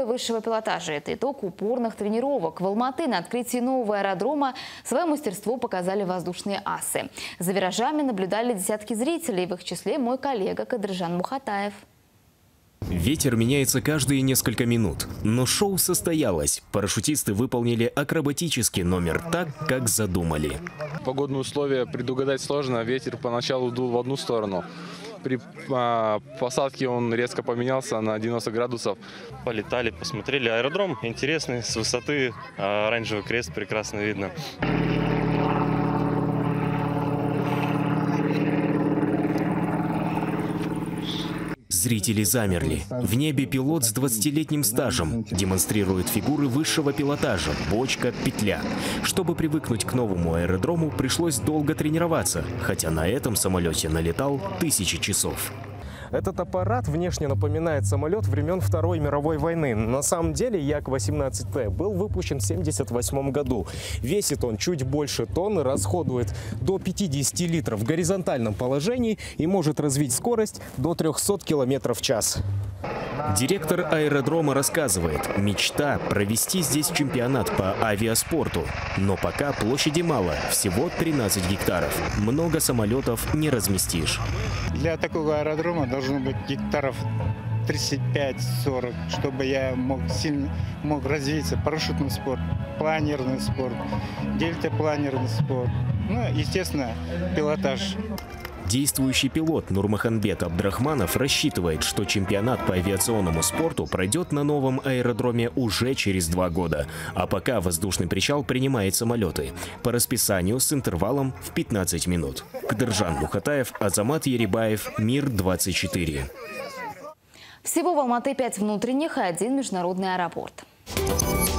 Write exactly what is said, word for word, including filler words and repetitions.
герои высшего пилотажа. Это итог упорных тренировок. В Алматы на открытии нового аэродрома свое мастерство показали воздушные асы. За виражами наблюдали десятки зрителей, в их числе мой коллега Кадржан Мухатаев. Ветер меняется каждые несколько минут, но шоу состоялось. Парашютисты выполнили акробатический номер так, как задумали. Погодные условия предугадать сложно. Ветер поначалу дул в одну сторону. При а, посадке он резко поменялся на девяносто градусов. Полетали, посмотрели. Аэродром интересный, с высоты оранжевый крест прекрасно видно. Зрители замерли. В небе пилот с двадцатилетним стажем демонстрирует фигуры высшего пилотажа – бочка, петля. Чтобы привыкнуть к новому аэродрому, пришлось долго тренироваться, хотя на этом самолете налетал тысячи часов. Этот аппарат внешне напоминает самолет времен Второй мировой войны. На самом деле Як восемнадцать Т был выпущен в тысяча девятьсот семьдесят восьмом году. Весит он чуть больше тонны, расходует до пятидесяти литров в горизонтальном положении и может развить скорость до трёхсот километров в час. Директор аэродрома рассказывает, мечта провести здесь чемпионат по авиаспорту. Но пока площади мало, всего тринадцать гектаров. Много самолетов не разместишь. Для такого аэродрома должно быть гектаров тридцать пять — сорок, чтобы я мог сильно мог развиться. Парашютный спорт, планерный спорт, дельтапланерный спорт, ну, естественно, пилотаж. Действующий пилот Нурмаханбет Абдрахманов рассчитывает, что чемпионат по авиационному спорту пройдет на новом аэродроме уже через два года. А пока воздушный причал принимает самолеты. По расписанию с интервалом в пятнадцать минут. Кадржан Мухатаев, Азамат Ерибаев, Мир двадцать четыре. Всего в Алматы пять внутренних и один международный аэропорт.